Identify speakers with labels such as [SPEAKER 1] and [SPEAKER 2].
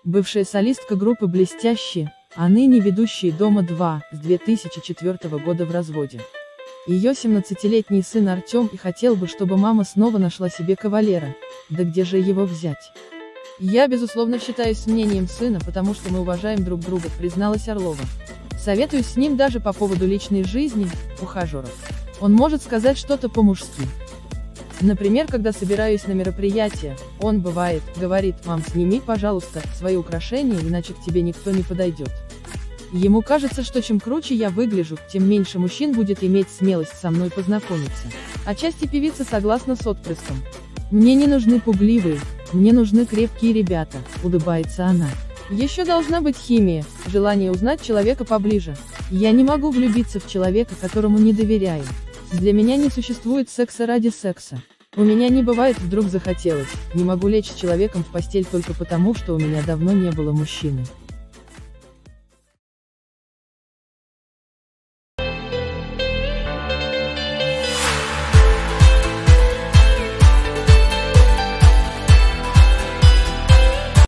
[SPEAKER 1] бывшая солистка группы «Блестящие», а ныне ведущие «Дома-2», с 2004 года в разводе. Ее 17-летний сын Артем и хотел бы, чтобы мама снова нашла себе кавалера. Да где же его взять? «Я безусловно считаюсь с мнением сына, потому что мы уважаем друг друга», призналась Орлова. «Советуюсь с ним даже по поводу личной жизни, ухажеров. Он может сказать что-то по-мужски. Например, когда собираюсь на мероприятие, он, бывает, говорит: мам, сними, пожалуйста, свои украшения, иначе к тебе никто не подойдет. Ему кажется, что чем круче я выгляжу, тем меньше мужчин будет иметь смелость со мной познакомиться». Отчасти певица согласна с отпрыском. «Мне не нужны пугливые, мне нужны крепкие ребята», улыбается она. «Еще должна быть химия, желание узнать человека поближе. Я не могу влюбиться в человека, которому не доверяю. Для меня не существует секса ради секса. У меня не бывает вдруг захотелось, не могу лечь с человеком в постель только потому, что у меня давно не было мужчины».